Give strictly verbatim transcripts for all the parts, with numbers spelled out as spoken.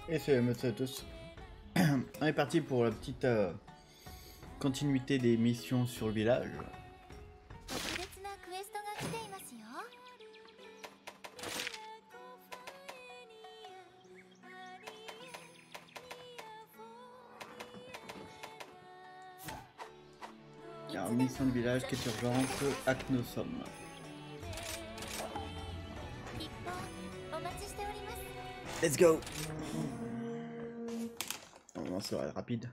Et c'est monsieur à tous. On est parti pour la petite euh, continuité des missions sur le village. Alors, mission de village qui est urgente, Acnosum. Let's go. On ça va être rapide.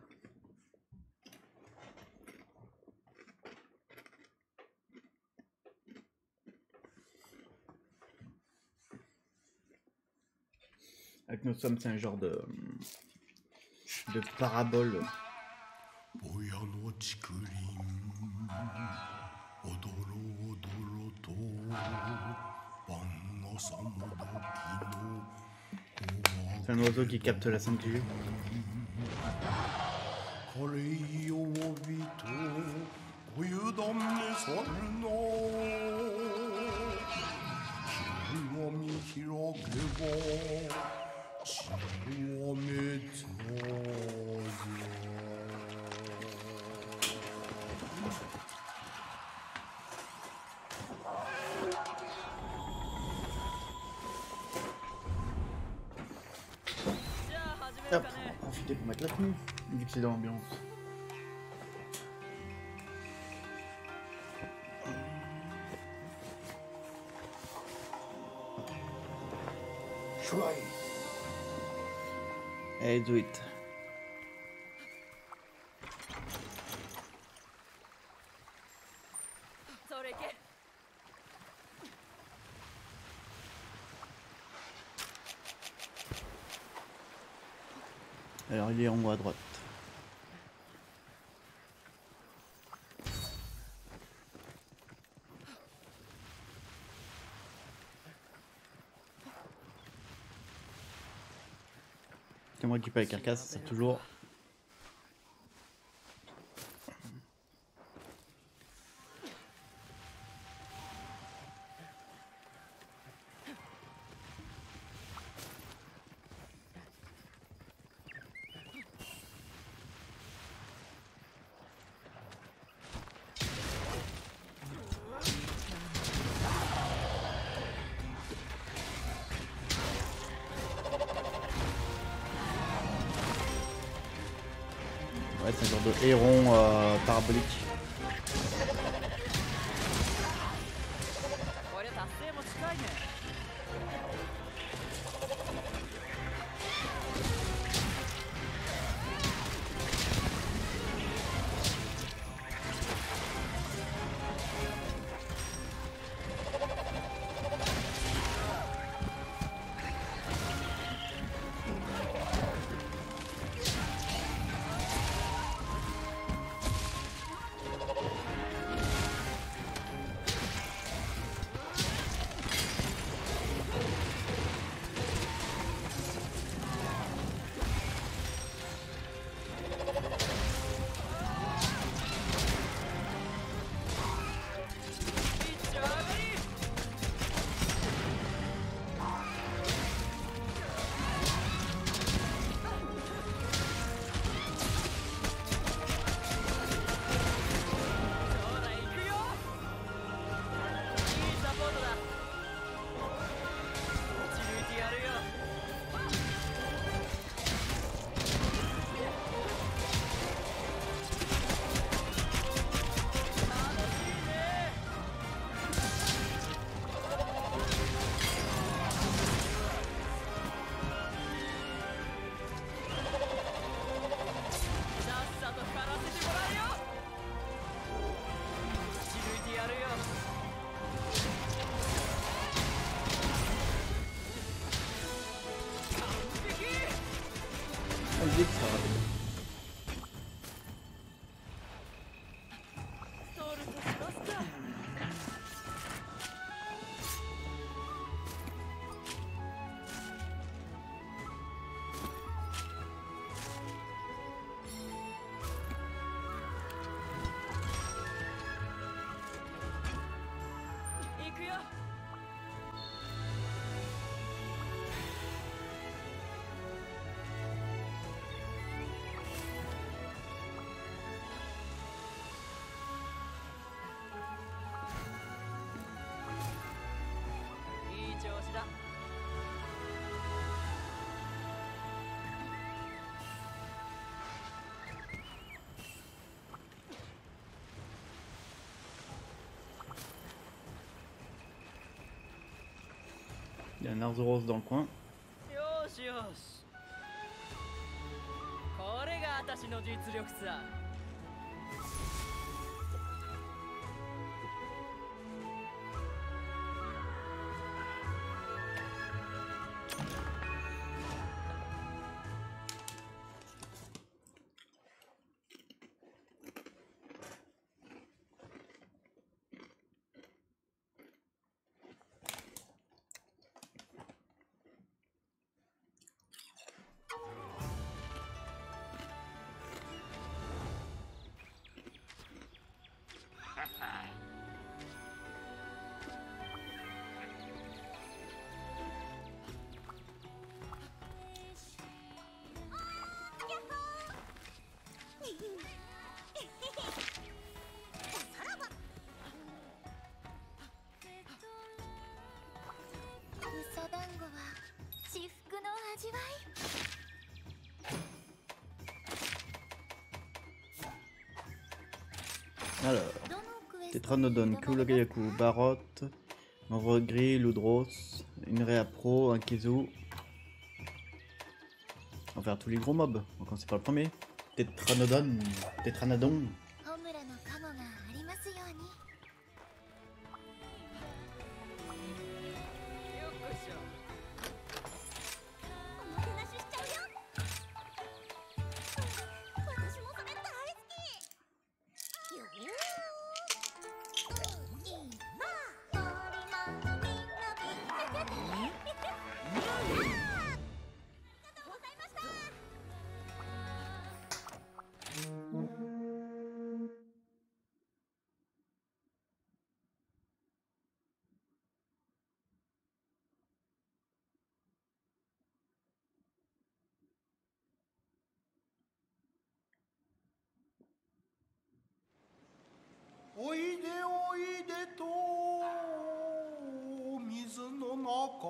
Acnosum, c'est un genre de de parabole. C'est un oiseau qui capte la sainteté. Hop, on va profiter pour mettre la tenue, vu que c'est dans l'ambiance. Allez, do it. Alors il est en haut à droite. C'est moi qui paye la carcasse, c'est toujours. Ouais, c'est un genre de héron euh, parabolique. Vite, ça va. Il y a un Arzuros dans le coin. よしよし。これが私の実力さ。 Alors, Tetranodon, Kulagayaku, Barot, Envoi Gris, Ludros, une Réa Pro, un Kizu. On va faire tous les gros mobs. On va commencer par le premier. Tetranodon, Tetranodon. おいでおいでと水の中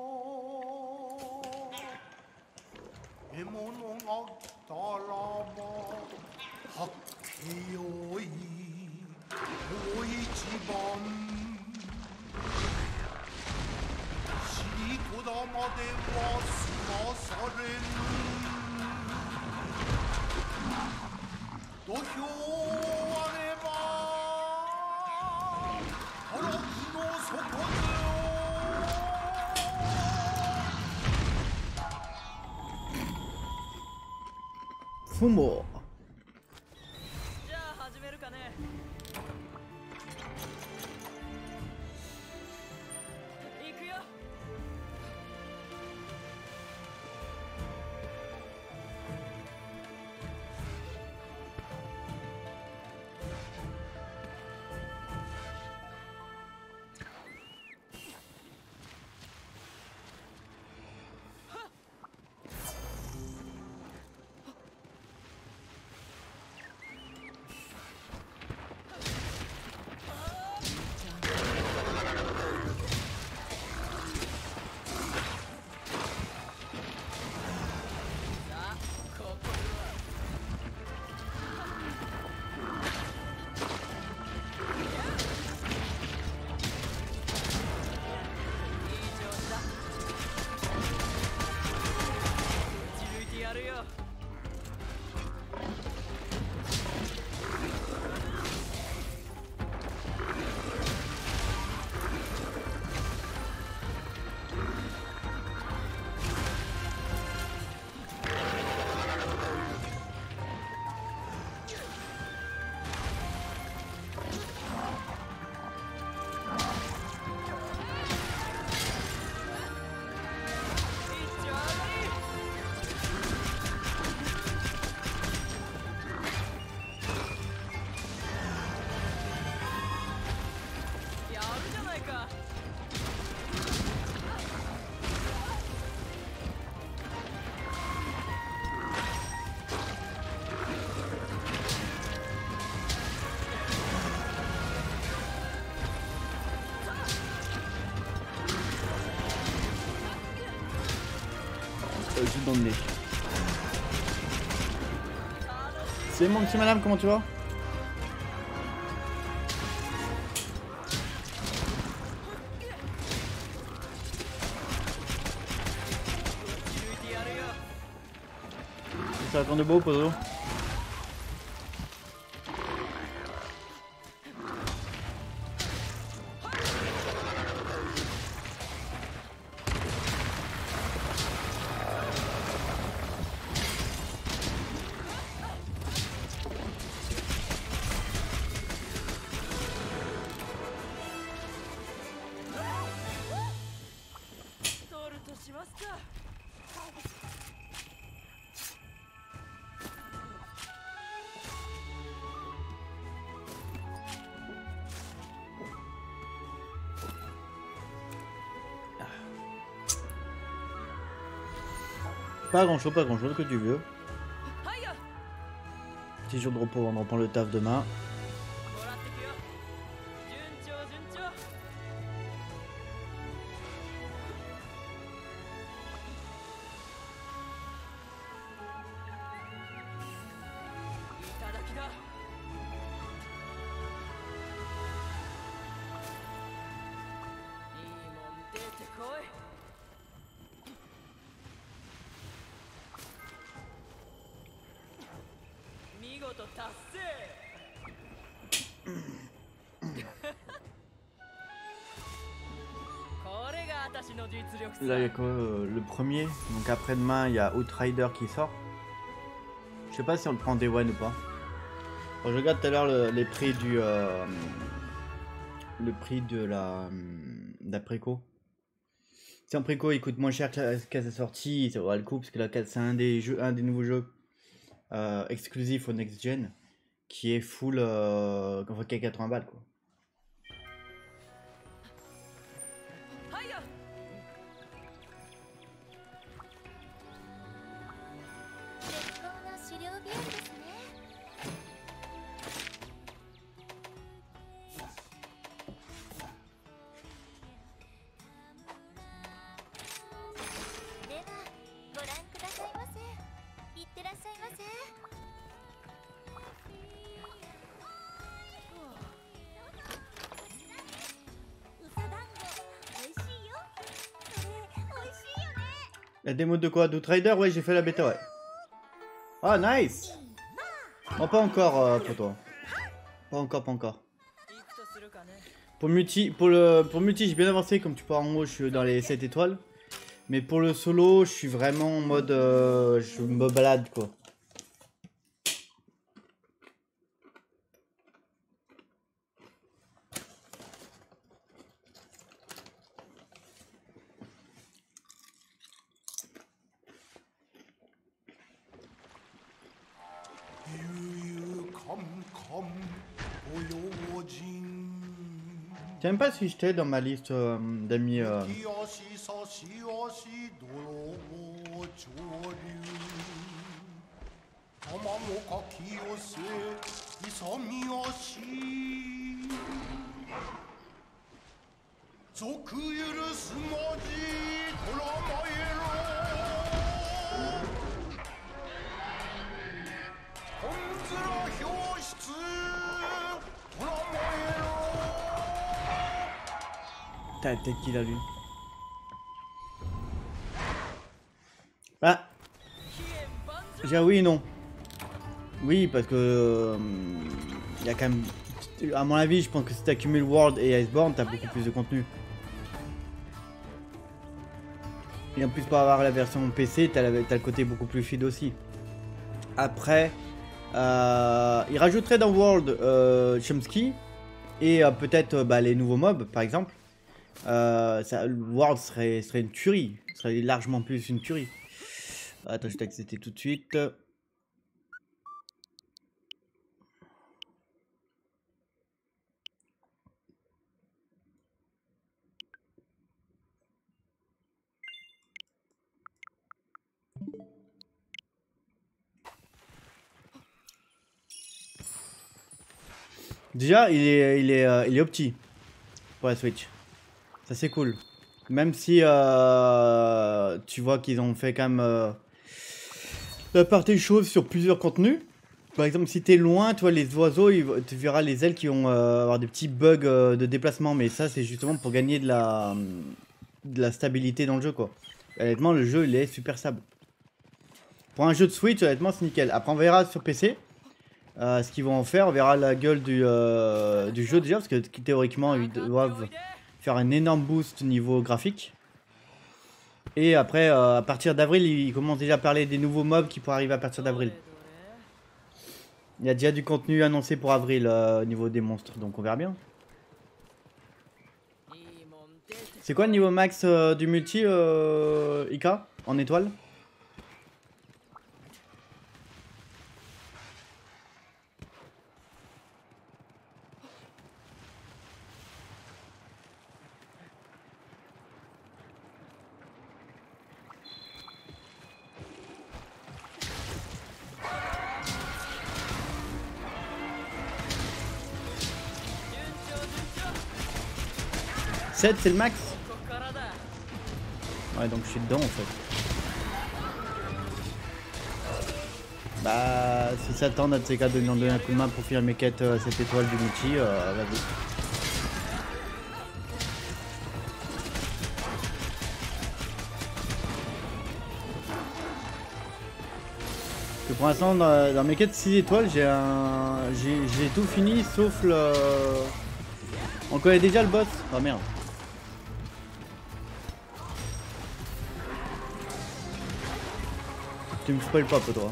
獲物が来たらばはっけよい大一番尻子玉では済まされぬ土俵あれば Fumo. じゃあ始めるかね。行くよ。 Juste dans le nez. C'est mon petit madame, comment tu vas? Ça attend de beau, Pozo. Pas grand chose, pas grand chose que tu veux. Petit jour de repos, on reprend le taf demain. Là il y a quoi euh, le premier, donc après-demain il y a Outrider qui sort. Je sais pas si on le prend Day One ou pas. Bon, je regarde tout à l'heure le, les prix du euh, le prix de la, de la préco. Si en préco il coûte moins cher qu'à sa sortie, ça vaut le coup parce que là c'est un des jeux, un des nouveaux jeux euh, exclusifs au next gen qui est full euh, enfin, qui est quatre-vingts balles quoi. La démo de quoi? d'Outrider? Ouais, j'ai fait la bêta, ouais. Ah, nice! Non, pas encore, euh, pour toi. Pas encore, pas encore. Pour multi, pour le, pour multi, j'ai bien avancé. Comme tu peux voir en haut, je suis dans les sept étoiles. Mais pour le solo, je suis vraiment en mode... Euh, je me balade, quoi. Je sais même pas si j'étais dans ma liste euh, d'amis. Euh... T'as peut-être qu'il a lu. Ah, j'ai oui et non. Oui, parce que euh, il y a quand même, à mon avis, je pense que si tu accumules World et Iceborne, t'as beaucoup plus de contenu. Et en plus, pour avoir la version P C, t'as le côté beaucoup plus fluide aussi. Après, euh, il rajouterait dans World euh, Chomsky et euh, peut-être euh, bah, les nouveaux mobs, par exemple. Euh, ça, World serait, serait une tuerie, serait largement plus une tuerie. Attends, je t'ai accepté tout de suite. Déjà, il est, il est, euh, il est opti pour la Switch. Ça c'est cool. Même si euh, tu vois qu'ils ont fait quand même euh, la part des choses sur plusieurs contenus. Par exemple, si t'es loin, tu vois les oiseaux, il, tu verras les ailes qui vont euh, avoir des petits bugs euh, de déplacement. Mais ça, c'est justement pour gagner de la, de la stabilité dans le jeu, quoi. Honnêtement, le jeu, il est super stable. Pour un jeu de Switch, honnêtement, c'est nickel. Après, on verra sur P C euh, ce qu'ils vont en faire. On verra la gueule du, euh, du jeu déjà, parce que théoriquement, ils doivent faire un énorme boost niveau graphique. Et après, euh, à partir d'avril, ils commencent déjà à parler des nouveaux mobs qui pourraient arriver à partir d'avril. Il y a déjà du contenu annoncé pour avril euh, au niveau des monstres, donc on verra bien. C'est quoi le niveau max euh, du multi, euh, Ika, en étoile? sept c'est le max? Ouais, donc je suis dedans en fait. Bah, si ça tente à de ces cas de nous donner un coup de main pour finir mes quêtes à cette étoile du multi, euh, vas-y. Parce que pour l'instant, dans, dans mes quêtes six étoiles, j'ai un, j'ai tout fini sauf le. On connaît déjà le boss. Oh merde. Tu me spoil pas, toi.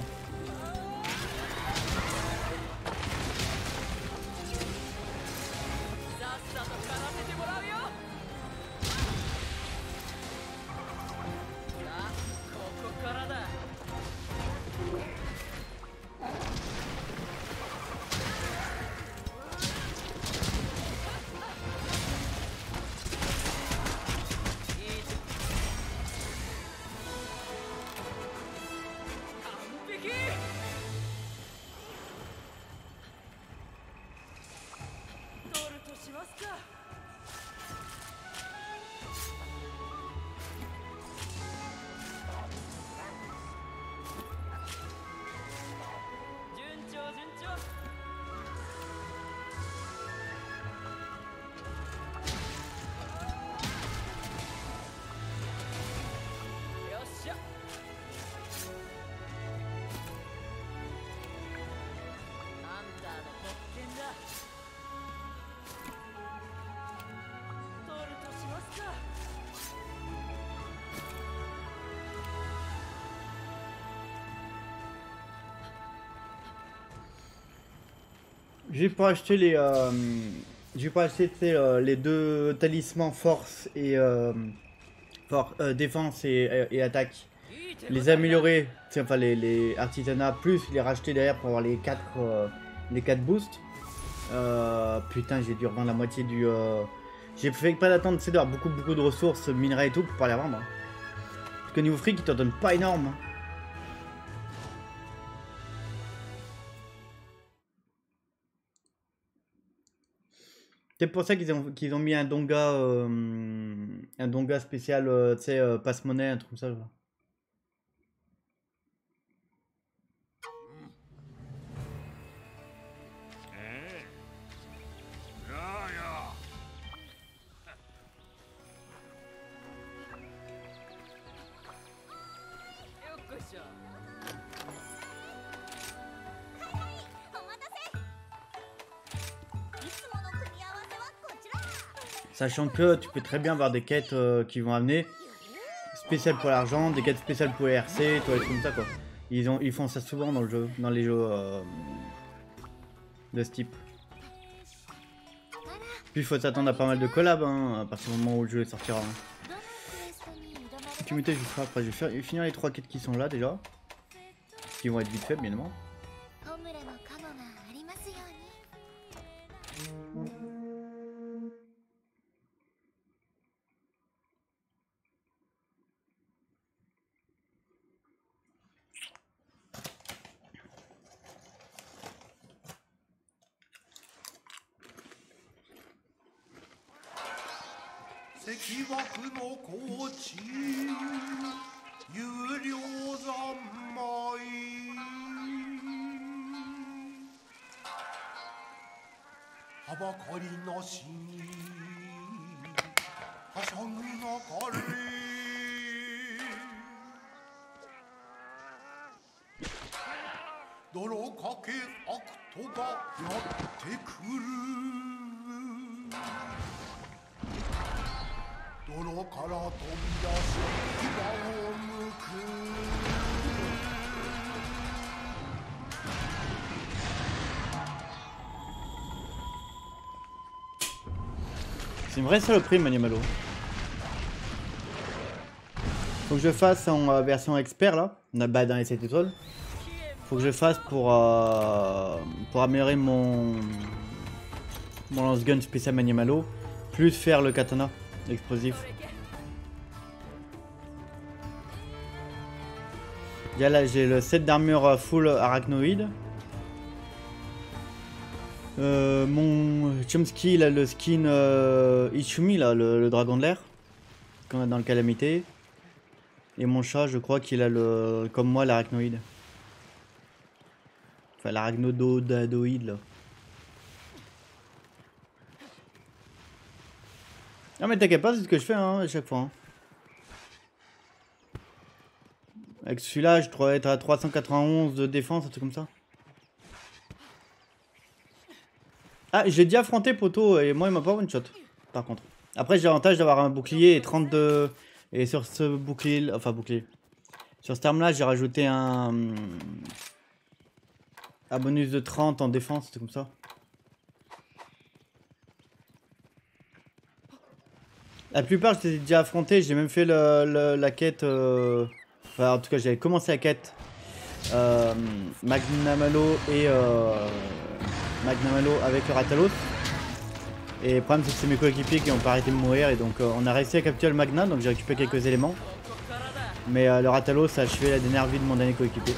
J'ai pas acheté les, euh, j'ai pas acheté euh, les deux talismans force et euh, for, euh, défense et, et attaque. Les améliorer, enfin les, les artisanats plus les racheter derrière pour avoir les quatre euh, les quatre boosts. Euh, putain, j'ai dû revendre la moitié du. Euh... J'ai fait pas d'attendre, c'est d'avoir beaucoup beaucoup de ressources, minerais et tout pour pas les revendre. Hein. Parce que niveau fric, ils t'en donnent pas énorme. Hein. C'est pour ça qu'ils ont, qu'ils ont mis un donga, euh, un donga spécial, euh, tu sais, euh, passe-monnaie, un truc comme ça. Genre. Sachant que tu peux très bien avoir des quêtes euh, qui vont amener spéciales pour l'argent, des quêtes spéciales pour les R C, toi, et comme ça quoi. Ils, ont, ils font ça souvent dans le jeu, dans les jeux euh, de ce type. Puis il faut s'attendre à pas mal de collabs hein, à partir du moment où le jeu sortira. Hein. Si tu m'étais, je ferai après. Je vais faire, finir les trois quêtes qui sont là déjà, qui vont être vite faites bien évidemment. 泥かけ悪徒がやってくる泥から飛び出し牙をむく C'est une vraie saloperie, Maniamalo. Faut que je fasse en euh, version expert là, bah, dans les sept étoiles. Faut que je fasse pour, euh, pour améliorer mon, mon lance-gun spécial Maniamalo, plus faire le katana explosif. Il y a là, j'ai le set d'armure full arachnoïde. Euh, mon Chomsky, il a le skin euh, Ichumi, là, le, le dragon de l'air, qu'on a dans le Calamité. Et mon chat, je crois qu'il a le, comme moi, l'arachnoïde. Enfin, l'arachnododadoïde, là. Ah, mais t'inquiète pas, c'est ce que je fais hein, à chaque fois. Hein. Avec celui-là, je dois être à trois cent quatre-vingt-onze de défense, un truc comme ça. Ah, j'ai déjà affronté Poto et moi il m'a pas one shot par contre. Après j'ai l'avantage d'avoir un bouclier et trente-deux. Et sur ce bouclier, enfin bouclier. Sur cette arme là j'ai rajouté un... un bonus de trente en défense, c'est comme ça. La plupart je les ai déjà affrontés, j'ai même fait le, le, la quête... Euh... Enfin en tout cas j'avais commencé la quête. Euh, Magnamalo et... Euh... Magnamalo avec le Ratalos. Et le problème c'est que c'est mes coéquipiers qui n'ont pas arrêté de mourir et donc euh, on a réussi à capturer le Magna, donc j'ai récupéré quelques éléments. Mais euh, le Ratalos a achevé la dernière vie de mon dernier coéquipier.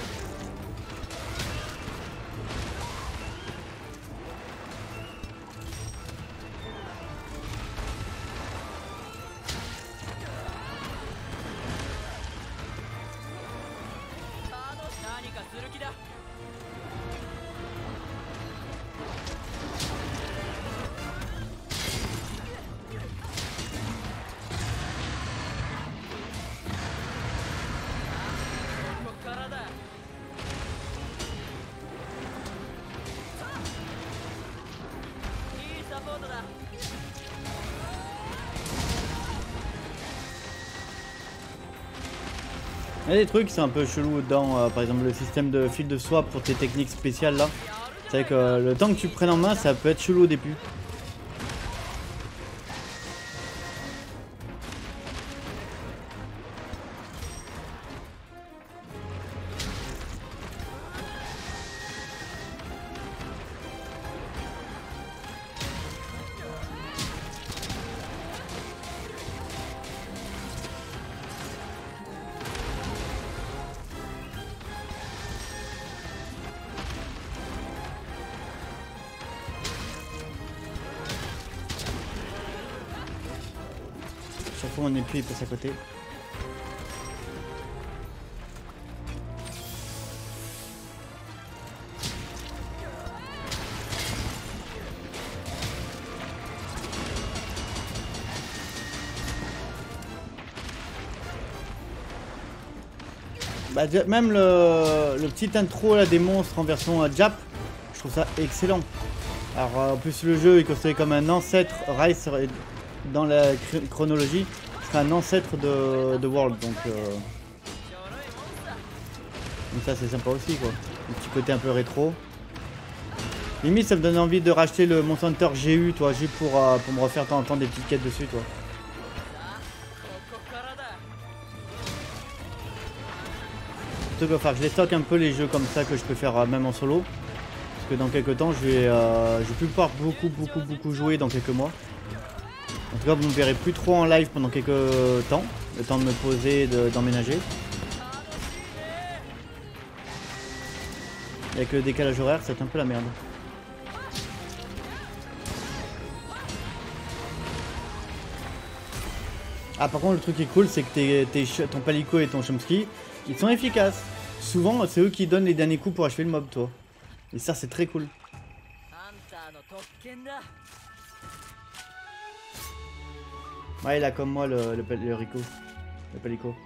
Il y a des trucs qui sont un peu chelous dedans, euh, par exemple le système de fil de soie pour tes techniques spéciales là. C'est vrai que euh, le temps que tu prennes en main, ça peut être chelou au début. Chaque fois mon épée il passe à côté. Bah, même le, le petit intro là, des monstres en version euh, Jap, je trouve ça excellent. Alors euh, en plus le jeu est considéré comme un ancêtre, Rise dans la chronologie, c'est un ancêtre de, de World, donc, euh, donc ça c'est sympa aussi quoi. Un petit côté un peu rétro. Limite ça me donne envie de racheter le Monster Hunter G U, toi, juste pour, euh, pour me refaire de temps en temps des petites quêtes dessus, toi. Surtout qu'il va falloir que je les stocke un peu les jeux comme ça que je peux faire euh, même en solo. Parce que dans quelques temps je vais, euh, je vais plus pouvoir beaucoup beaucoup beaucoup jouer dans quelques mois. En tout cas vous ne me verrez plus trop en live pendant quelques temps. Le temps de me poser et d'emménager. Avec le décalage horaire c'est un peu la merde. Ah par contre le truc qui est cool c'est que tes, tes, ton Palico et ton Chomsky ils sont efficaces. Souvent c'est eux qui donnent les derniers coups pour achever le mob toi. Et ça c'est très cool. Ouais il a comme moi le, le, le Rico. Le Palico.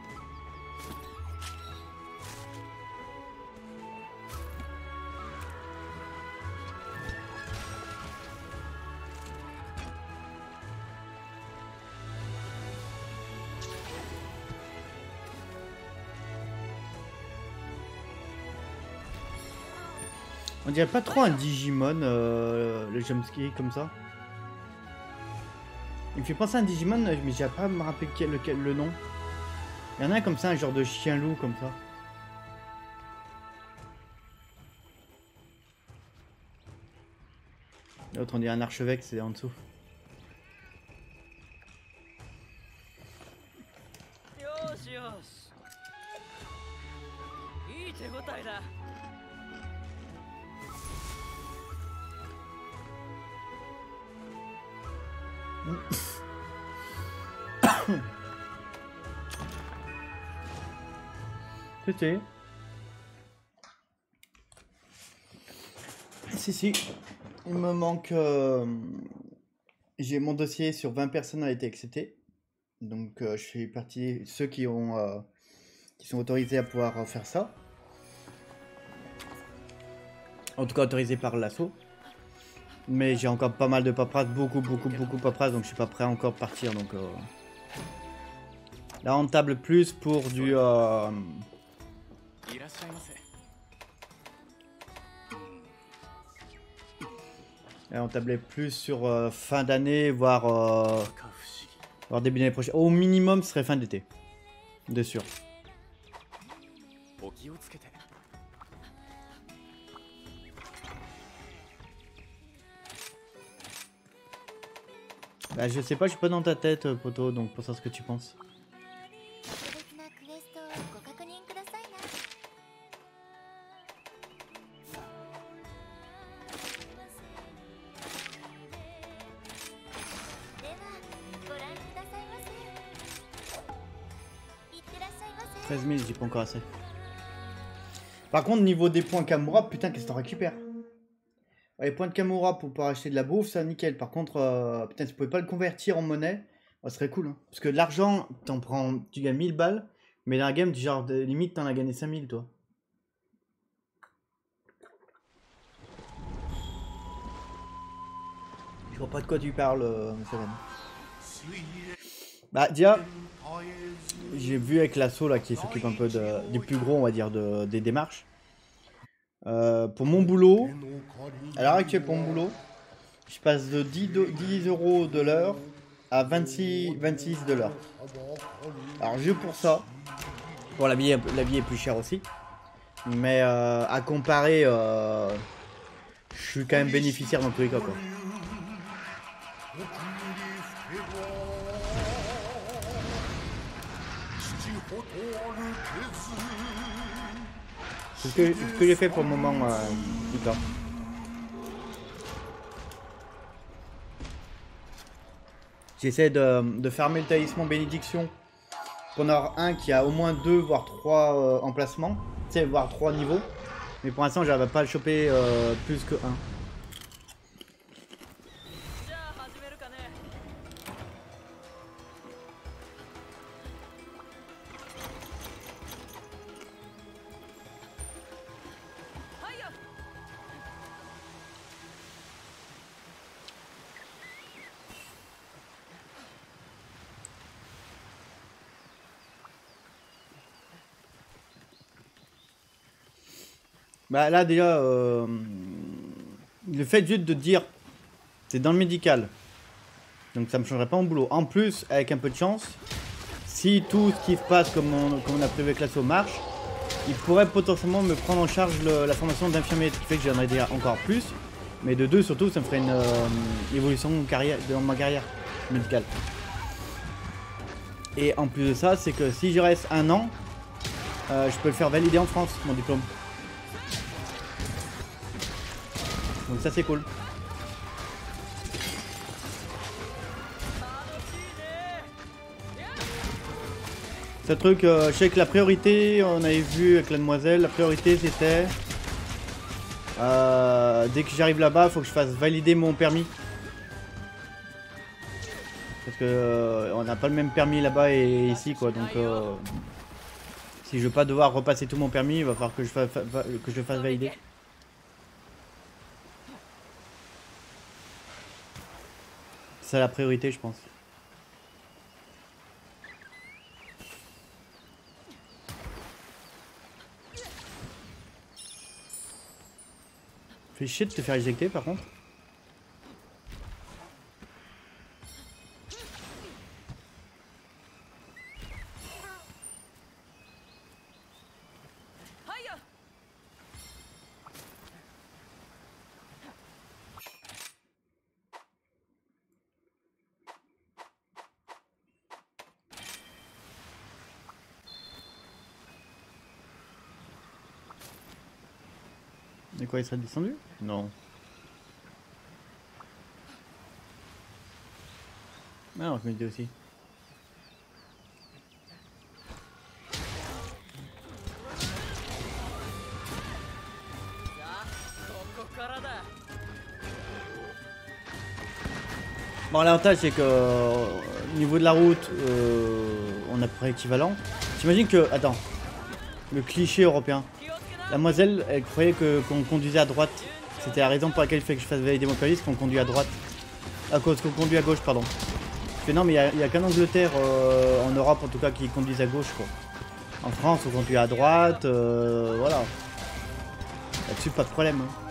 On dirait pas trop un Digimon, euh, le jumpscare comme ça. Il me fait penser à un Digimon, mais j'ai pas à me rappeler quel, lequel, le nom. Il y en a un comme ça, un genre de chien-loup comme ça. L'autre on dirait un archevêque, c'est en dessous. よしよしいい手応えだ C'était. Si, si. Il me manque. Euh... J'ai mon dossier sur vingt personnes a été accepté. Donc euh, je fais partie de ceux qui ont. Euh... qui sont autorisés à pouvoir euh, faire ça. En tout cas autorisés par l'assaut. Mais j'ai encore pas mal de paperasse, beaucoup, beaucoup, beaucoup de paperasse, donc je suis pas prêt à encore partir. Donc euh... là on table plus pour du. Euh... Là, on tablait plus sur euh, fin d'année, voire, euh, voire début d'année prochaine. Au minimum, ce serait fin d'été. De sûr. Bah, je sais pas, je suis pas dans ta tête, poto, donc pour ça ce que tu penses. treize mille, j'ai pas encore assez. Par contre, niveau des points Kamura, putain, qu'est-ce que t'en récupères? Les points de Kamura pour pouvoir acheter de la bouffe, ça nickel. Par contre, euh, putain, si tu pouvais pas le convertir en monnaie, ça serait cool. Hein. Parce que de l'argent, t'en prends, tu gagnes mille balles, mais dans la game, genre, de, limite, t'en as gagné cinq mille, toi. Je vois pas de quoi tu parles, euh, Seven. Bah, déjà, j'ai vu avec l'assaut là qui s'occupe un peu de, des plus gros, on va dire, de, des démarches. Euh, pour mon boulot, à l'heure actuelle, pour mon boulot, je passe de dix euros de l'heure à vingt-six, vingt-six de l'heure. Alors, juste pour ça, bon, la vie, la vie est plus chère aussi, mais euh, à comparer, euh, je suis quand même bénéficiaire dans tous les cas, quoi. C'est ce que, ce que j'ai fait pour le moment, euh, Ika. J'essaie de, de farmer le talisman bénédiction pour en avoir un qui a au moins deux voire trois euh, emplacements, tu sais, voire trois niveaux. Mais pour l'instant, j'arrive pas à le choper euh, plus que un. Bah là déjà, euh, le fait juste de dire c'est dans le médical, donc ça me changerait pas mon boulot. En plus, avec un peu de chance, si tout ce qui se passe comme on, comme on a prévu avec l'assaut marche, il pourrait potentiellement me prendre en charge le, la formation d'infirmier, ce qui fait que j'en ai déjà encore plus. Mais de deux surtout, ça me ferait une euh, évolution de carrière, dans ma carrière médicale. Et en plus de ça, c'est que si je reste un an, euh, je peux le faire valider en France, mon diplôme. Donc ça c'est cool. Ce truc, euh, je sais que la priorité, on avait vu avec la demoiselle, la priorité c'était... Euh, dès que j'arrive là-bas, il faut que je fasse valider mon permis. Parce que euh, on n'a pas le même permis là-bas et ici quoi, donc... Euh, si je veux pas devoir repasser tout mon permis, il va falloir que je fasse, que je le fasse valider. C'est la priorité, je pense. Fais chier de te faire éjecter par contre. Et quoi, il serait descendu? Non. Ah non, je me dis aussi. Bon, l'avantage c'est que euh, au niveau de la route, euh, on a à peu près équivalent. J'imagine que, attends, le cliché européen. La demoiselle, elle croyait que qu'on conduisait à droite. C'était la raison pour laquelle il fallait que je fasse valider mon permis, qu'on conduit à droite. À cause qu'on conduit à gauche, pardon. Je fais non, mais il n'y a, a qu'en Angleterre, euh, en Europe en tout cas, qui conduisent à gauche, quoi. En France, on conduit à droite, euh, voilà. Là-dessus, pas de problème. Hein.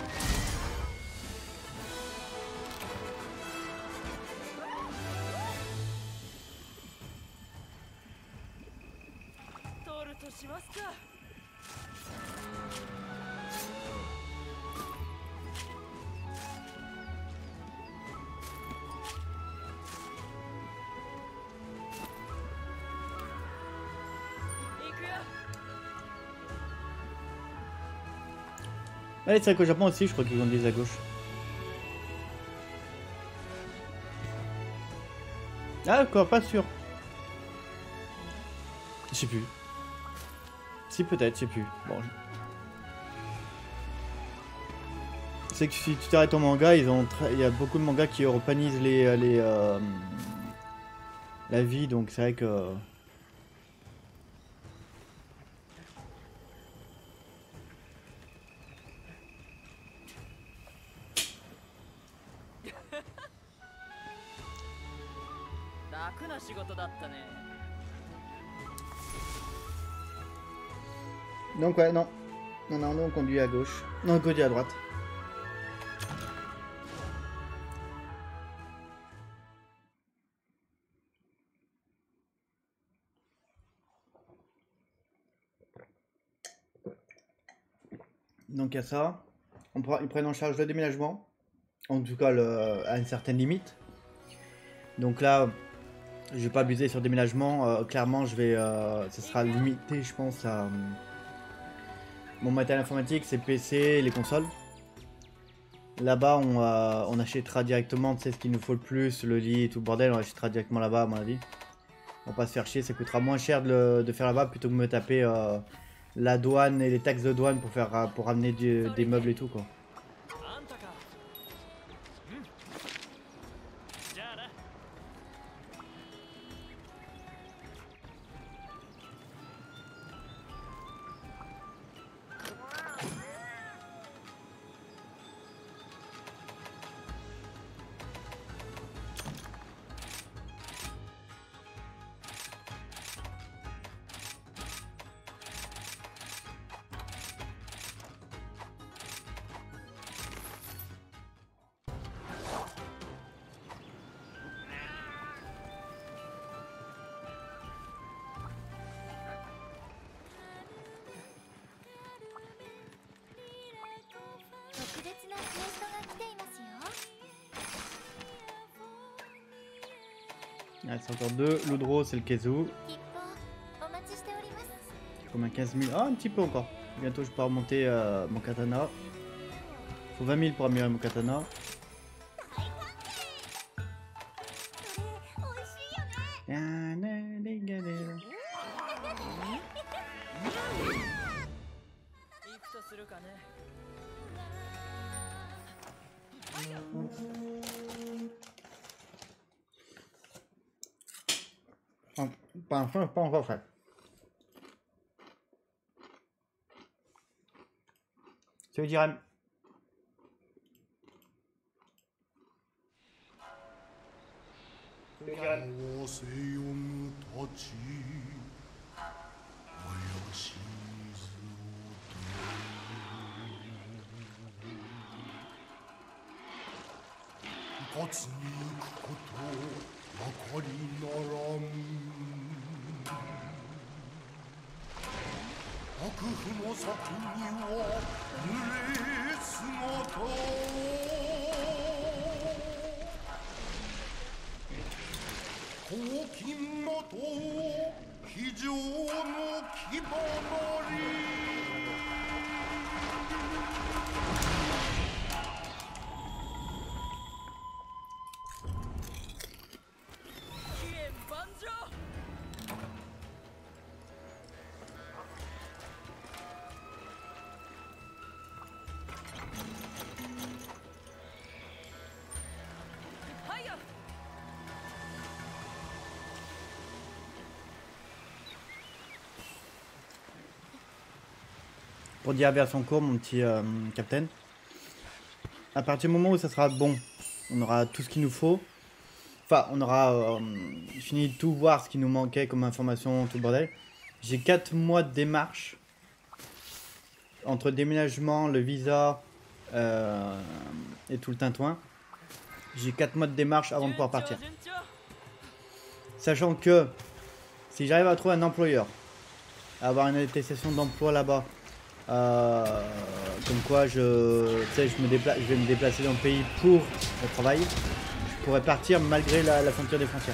Ouais, c'est vrai qu'au Japon aussi, je crois qu'ils conduisent à gauche. Ah, quoi, pas sûr. Je sais plus. Si, peut-être, je sais plus. Bon. C'est que si tu t'arrêtes au manga, ils ont il y a beaucoup de mangas qui europanisent les, les euh, la vie, donc c'est vrai que. Donc ouais, non. Non, non, nous on conduit à gauche. Non, on conduit à droite. Donc il y a ça. On prend, ils prennent en charge le déménagement. En tout cas, le, à une certaine limite. Donc là, je vais pas abuser sur le déménagement. Euh, clairement, je vais, euh, ce sera limité, je pense, à euh, mon matériel informatique, c'est P C, les consoles. Là-bas, on, euh, on achètera directement, tu sais, ce qu'il nous faut le plus, le lit et tout le bordel. On achètera directement là-bas, à mon avis. On va pas se faire chier, ça coûtera moins cher de, le, de faire là-bas plutôt que de me taper euh, la douane et les taxes de douane pour faire pour ramener du, des meubles et tout, quoi. Ah, c'est encore deux. L'Oudro, c'est le Kezu. Comme un quinze mille. Ah, un petit peu encore. Bientôt, je peux remonter euh, mon katana. Faut vingt mille pour améliorer mon katana. Pas enfin, pas encore fait. Tu veux dire un... つに行くことわかりならん幕府の先には濡れ姿黄金の塔非常の牙なり Pour dire vers son cours, mon petit euh, capitaine. À partir du moment où ça sera bon, on aura tout ce qu'il nous faut. Enfin, on aura euh, fini de tout voir ce qui nous manquait comme information, tout le bordel. J'ai quatre mois de démarche. Entre le déménagement, le visa euh, et tout le tintouin. J'ai quatre mois de démarche avant de pouvoir partir. Sachant que si j'arrive à trouver un employeur, à avoir une attestation d'emploi là-bas, Euh, comme quoi je, je, me déplace, je vais me déplacer dans le pays pour le travail, je pourrais partir malgré la, la frontière des frontières.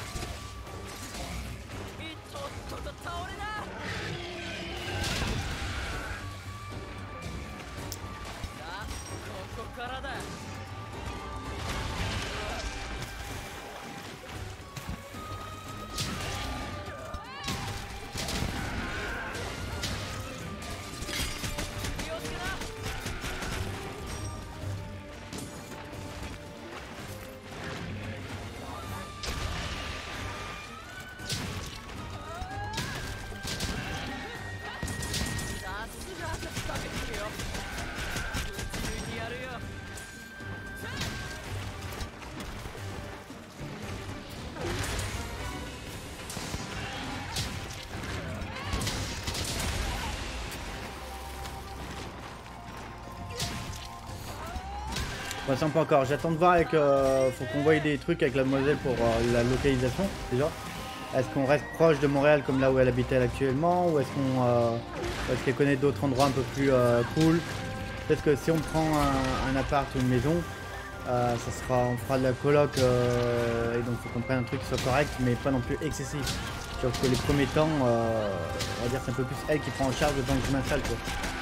Passons pas encore, j'attends de voir avec... Euh, faut qu'on voie des trucs avec la demoiselle pour euh, la localisation déjà. Est-ce qu'on reste proche de Montréal comme là où elle habitait actuellement, ou est-ce qu'on euh, est-ce qu'elle connaît d'autres endroits un peu plus euh, cool. Peut-être que si on prend un, un appart ou une maison, euh, ça sera, on fera de la coloc euh, et donc faut qu'on prenne un truc qui soit correct mais pas non plus excessif. Genre que les premiers temps, euh, on va dire c'est un peu plus elle qui prend en charge le temps que je m'installe quoi.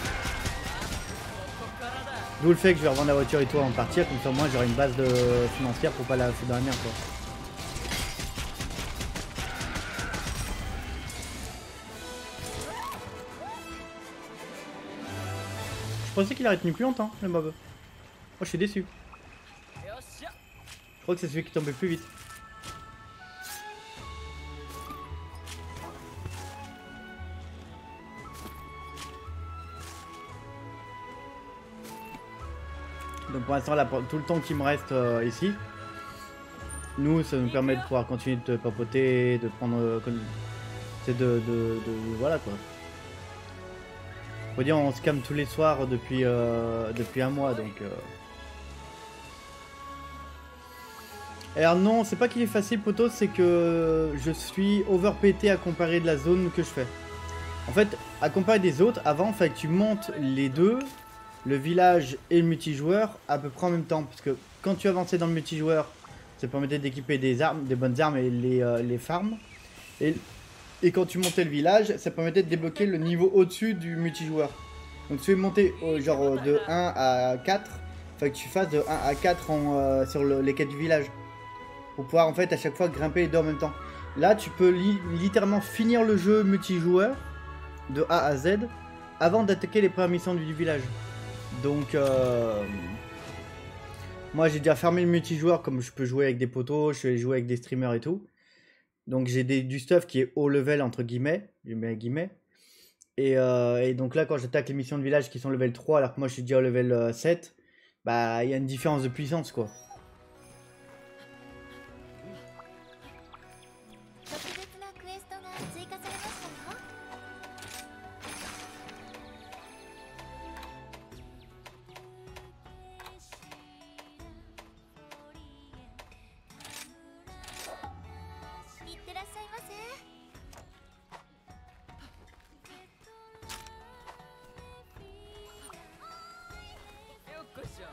D'où le fait que je vais revendre la voiture et tout avant de partir, comme ça au moins j'aurai une base de financière pour pas la foutre dans la merde quoi. Je pensais qu'il aurait tenu plus longtemps le mob. Moi je suis déçu. Je crois que c'est celui qui tombait plus vite. Donc pour l'instant, là, tout le temps qui me reste euh, ici, nous, ça nous permet de pouvoir continuer de papoter, de prendre... Euh, c'est de, de, de... Voilà quoi. Faut dire, on se calme tous les soirs depuis, euh, depuis un mois, donc... Euh... Alors non, c'est pas qu'il est facile, poteau, c'est que je suis overpété à comparer de la zone que je fais. En fait, à comparer des autres, avant, il fallait que tu montes les deux... le village et le multijoueur à peu près en même temps, parce que quand tu avançais dans le multijoueur, ça permettait d'équiper des armes, des bonnes armes et les, euh, les farms, et, et quand tu montais le village, ça permettait de débloquer le niveau au-dessus du multijoueur. Donc si tu veux monter euh, genre de un à quatre, il faut que tu fasses de un à quatre en, euh, sur le, les quêtes du village, pour pouvoir en fait à chaque fois grimper les deux en même temps. Là tu peux li littéralement finir le jeu multijoueur de A à Z avant d'attaquer les premières missions du, du village. Donc, euh, moi j'ai déjà fermé le multijoueur comme je peux jouer avec des potos, je vais jouer avec des streamers et tout. Donc j'ai du stuff qui est haut level entre guillemets, je mets guillemets. Et, euh, et donc là quand j'attaque les missions de village qui sont level trois alors que moi je suis déjà au level euh, sept, bah il y a une différence de puissance quoi. っしょ。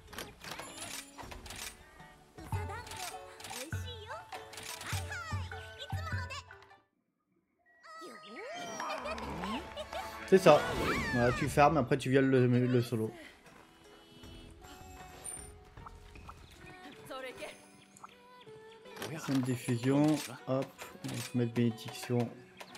C'est ça. Voilà, tu farmes, après tu violes le, le solo. それけ。 Scène diffusion, hop, on va se mettre bénédiction.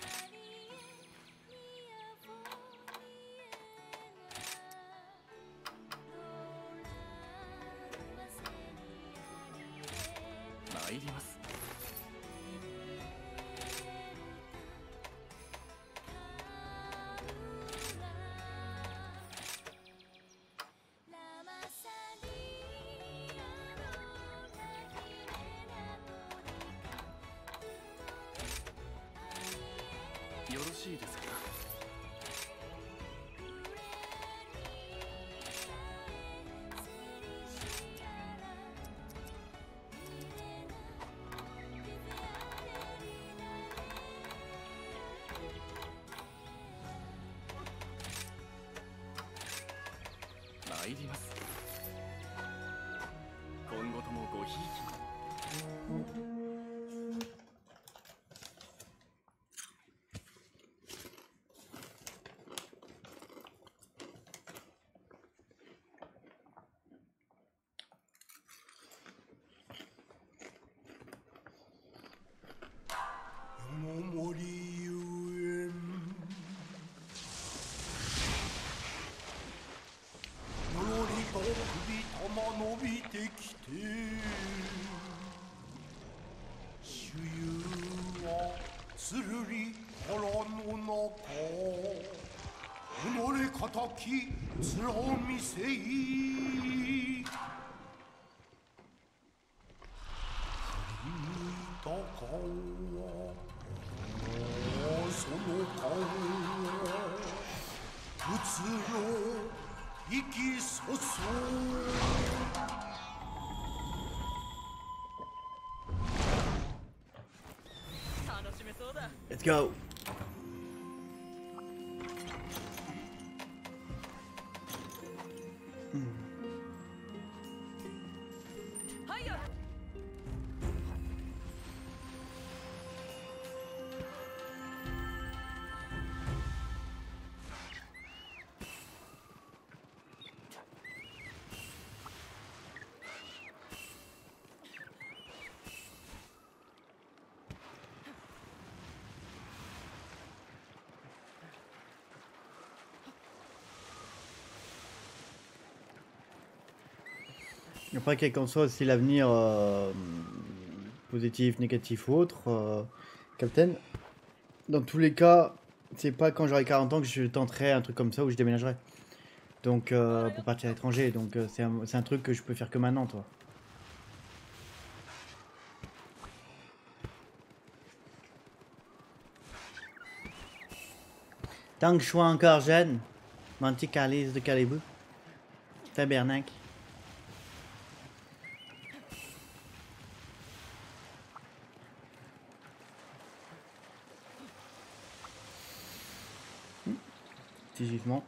Let's go. Après, quel qu'en soit aussi l'avenir euh, positif, négatif ou autre, euh, Captain, dans tous les cas, c'est pas quand j'aurai quarante ans que je tenterai un truc comme ça où je déménagerai. Donc, euh, pour partir à l'étranger. Donc, euh, c'est un, un truc que je peux faire que maintenant, toi. Tant que je sois encore jeune, mon petit calice de caribou, tabernacle. Gisement.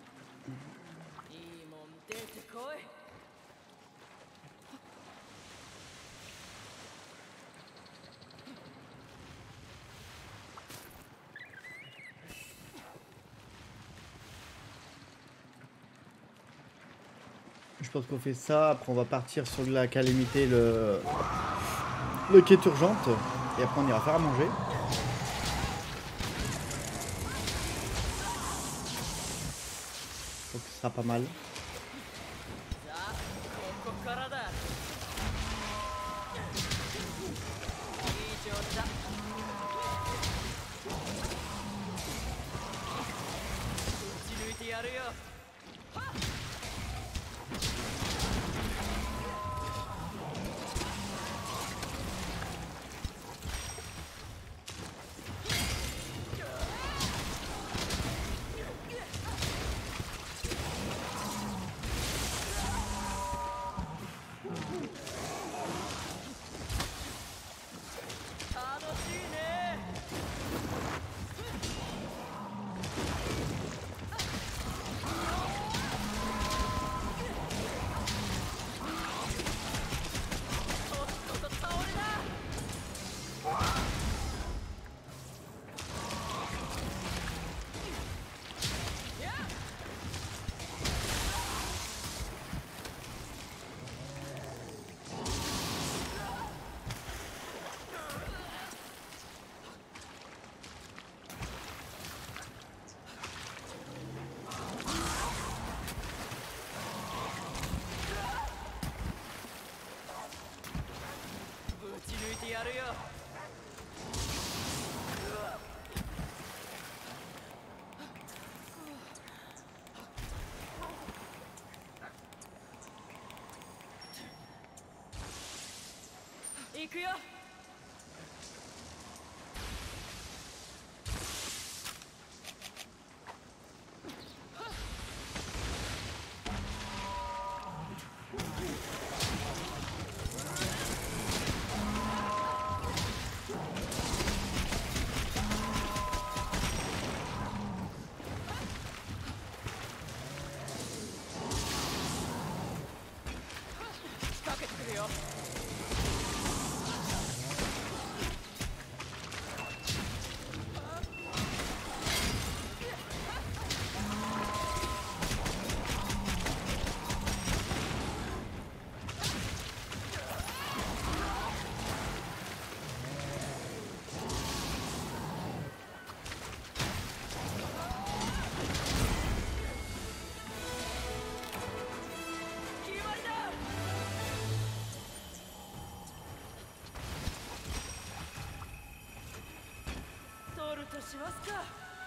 Je pense qu'on fait ça, après on va partir sur la calamité, le, le quête urgente, et après on ira faire à manger. Donc ce sera pas mal. 行くよ。仕掛けてくるよ。決まりだ。取るとしますか。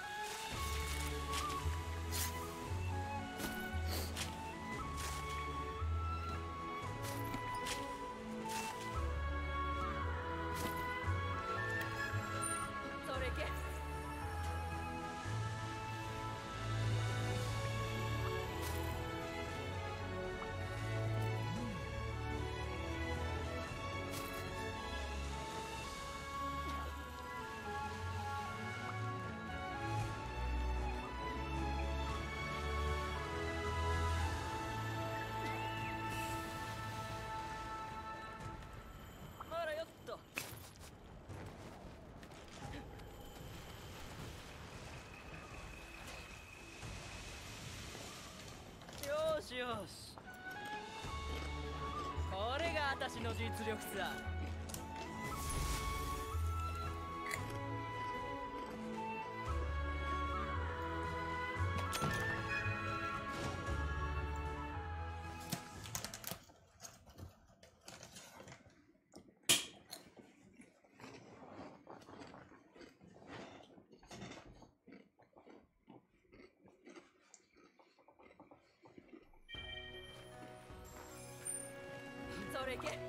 それいけ。まだよっと。よしよし。これが私の実力さ。それいけ。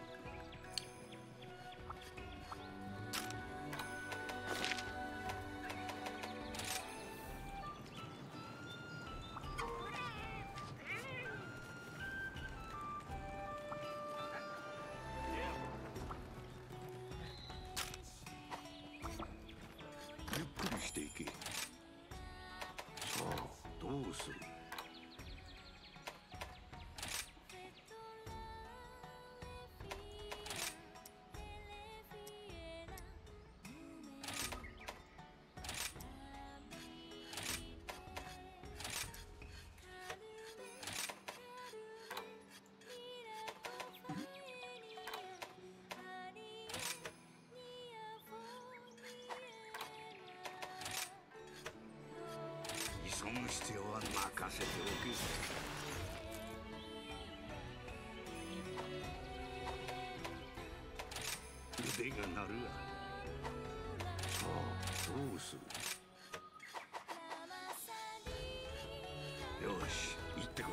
ゆっくりしていけ。さあ、どうする。急ぐ必要は任せておけ。腕が鳴るわ。さあ、どうする。よし、行ってこい。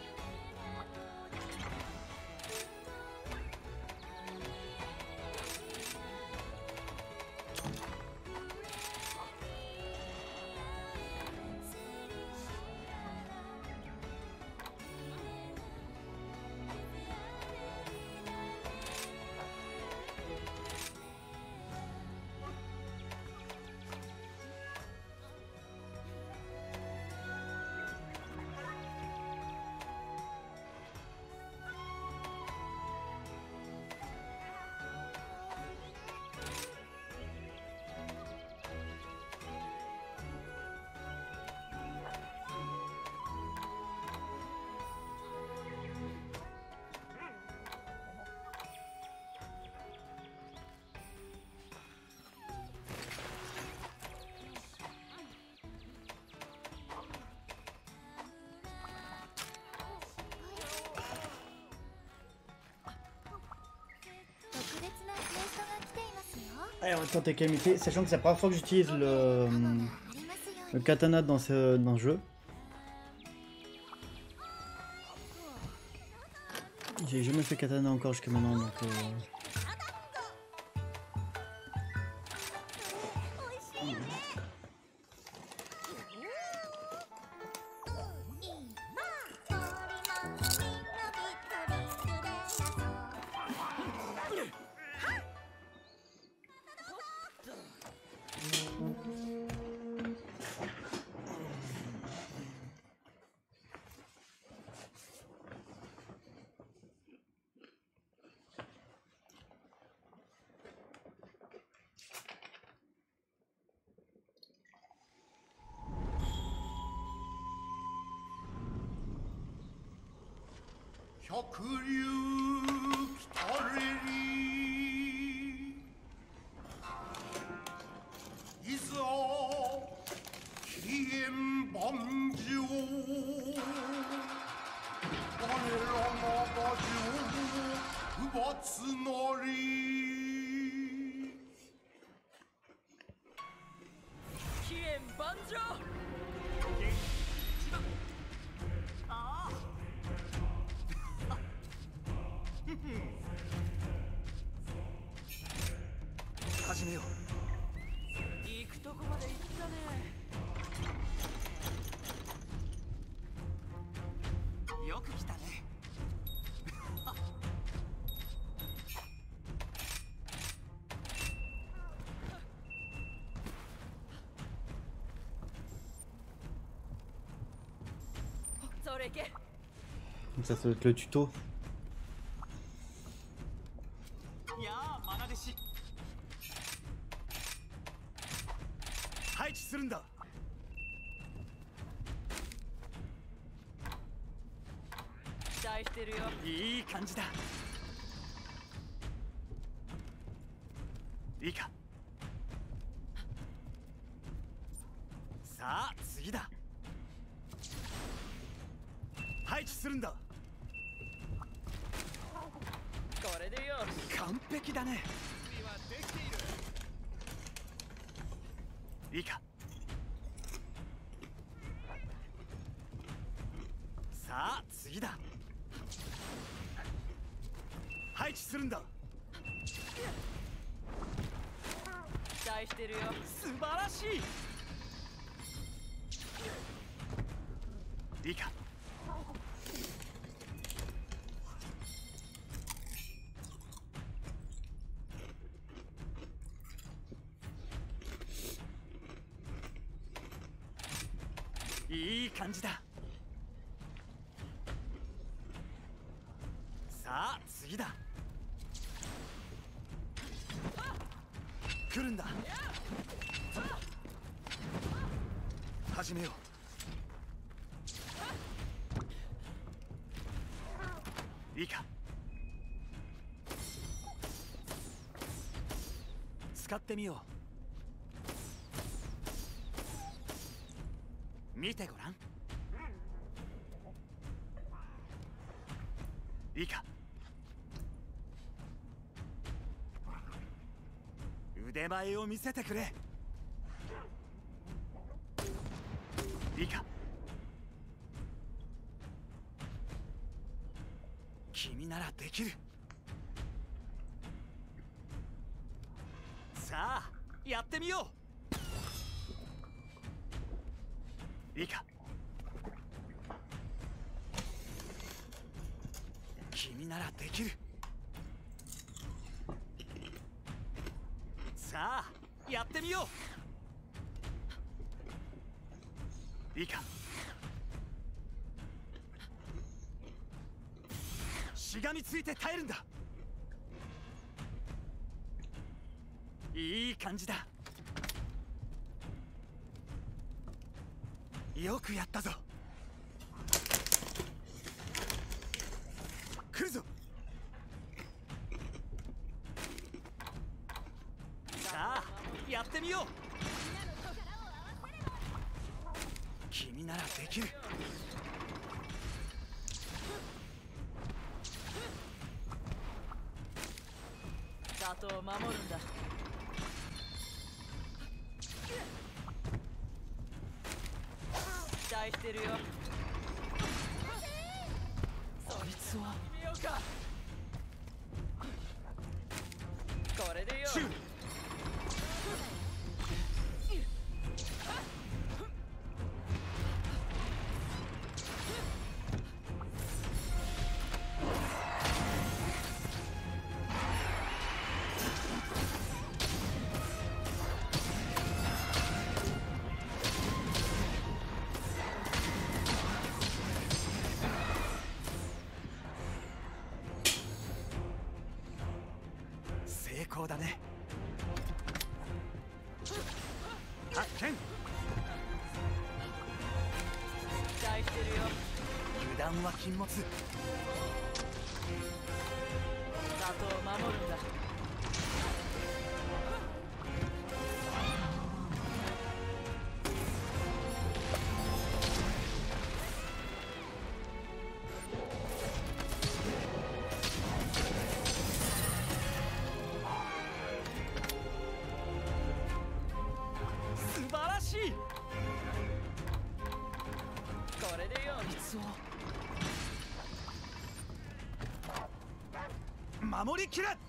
Allez, on va tenter Kamité, sachant que c'est la première fois que j'utilise le, le katana dans ce, dans ce jeu. J'ai jamais fait katana encore jusqu'à maintenant, donc euh, 百竜来たれりいざ飛燕万丈我らが馬上奪つなり飛燕万丈始めよ行くとこまで行ったね。 う。よく来たね。 それ行け。 Ça, ça doit être le tuto. やあ、愛弟子。配置するんだ。 期待してるよ。 いい感じだ。いいか。さあ、次だ。配置するんだ。 これでよし。 完璧だね。いいか。さあ次だ。配置するんだ。 期待してるよ。 素晴らしい。いいか。いい感じだ。さあ次だ。来るんだ。始めよう。いいか。使ってみよう。見てごらん。いいか。腕前を見せてくれ。いいか。君ならできる。さあやってみよう。いいか。君ならできる。さあやってみよう。いいか。しがみついて耐えるんだ。いい感じだ。よくやったぞ。来るぞ。さあやってみよう。君ならできる。 里を守るんだ。期待してるよ。 こいつは見ようか。これでよ。 シュー。成功だね。発見。 期待してるよ。 油断は禁物。 里を守るんだ。 素晴らしい。 これでよいつを守りきれ。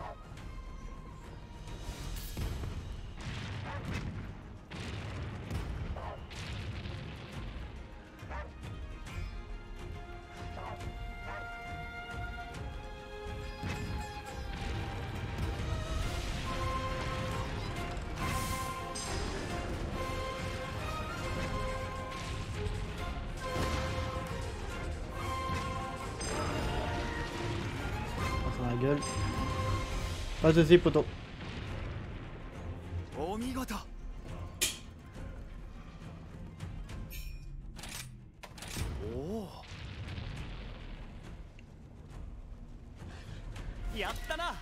Dans la gueule. Pas de zip, poteau. お見事。おお。やったな。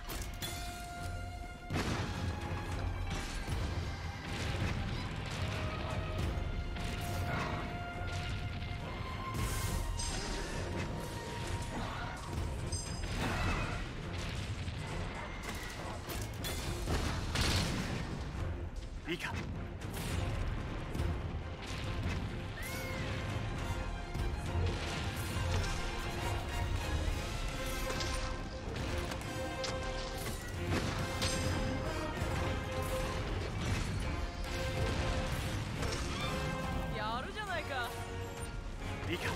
いいか。 やるじゃないか。 いいか。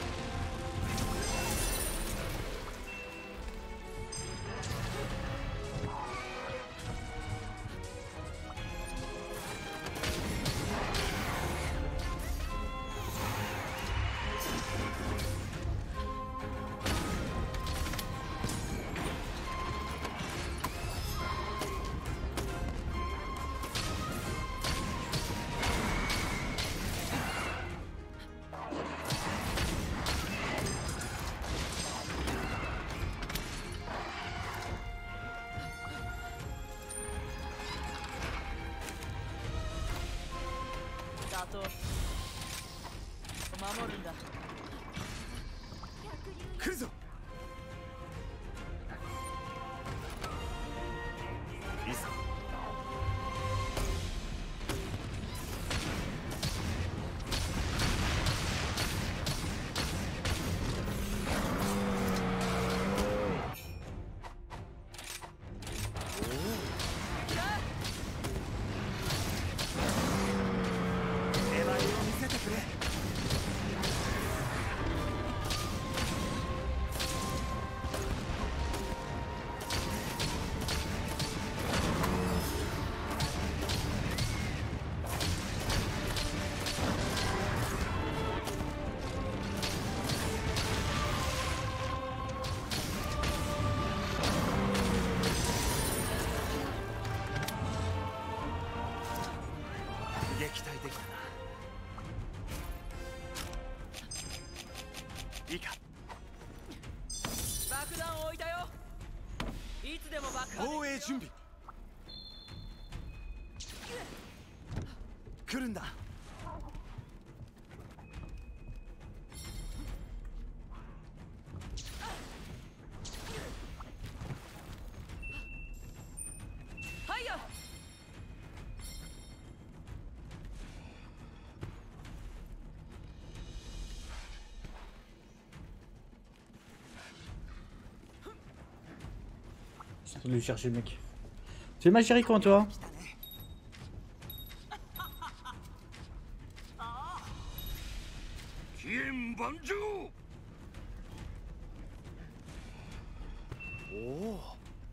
里を守るんだ。 来るぞ。いざ。粘りを見せてくれ。撃退できたな。いいか。 爆弾を置いたよ。いつでも爆破。 防衛準備。来るんだ。 はいよ。 Je suis en train de lui chercher le mec. C'est ma chérie, comment toi? 来たね。 飛燕万丈。 おお。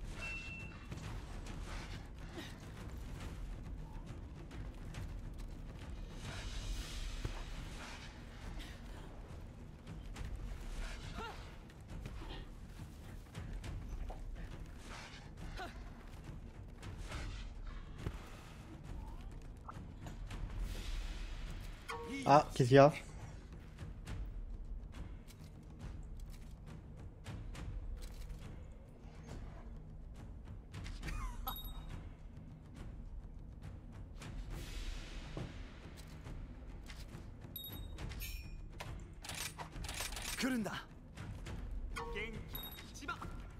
Ah, qu'est-ce qu'il y a? 作るんだ。元気が一番。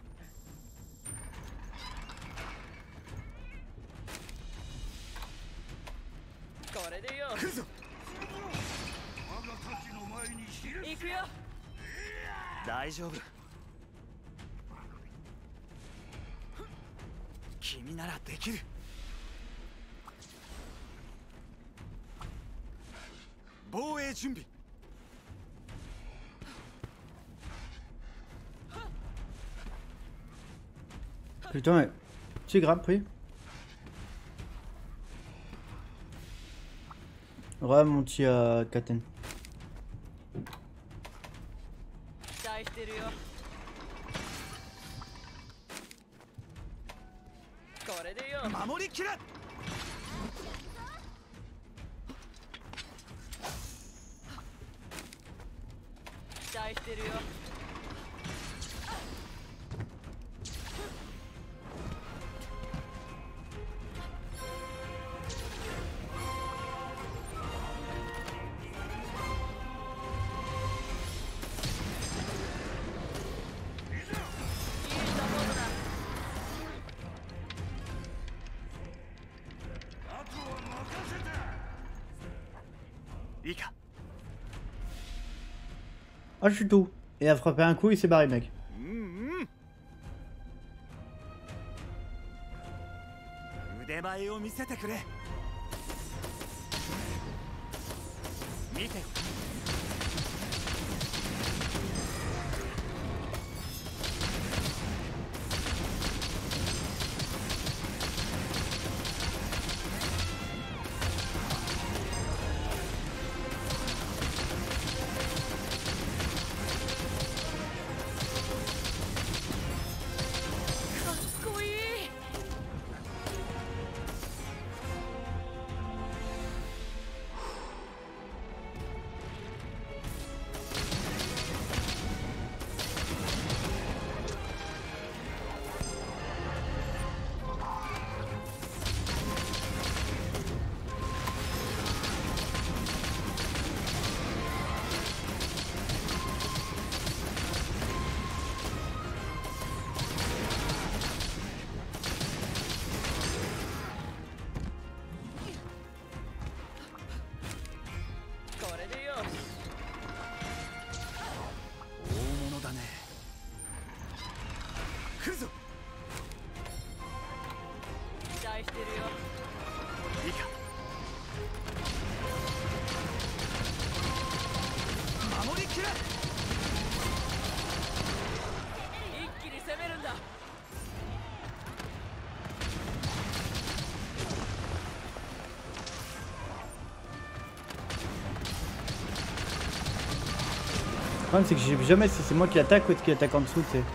これでよ。 来るぞ。 我がたちの前にひれ行くよ。 大丈夫。君ならできる。防衛準備。 Putain, tu grappes, oui. Ouais, mon petit euh, Katen. 期待してるよ。これでよ。 守りきれ。 期待してるよ。 いいか。 Ah, je suis tout. Et a frappé un coup, il s'est barré, mec. うんうん。腕前を見せてくれ。見て。 Le problème, c'est que je sais jamais si c'est moi qui attaque ou est-ce qu'il attaque en dessous, tu sais.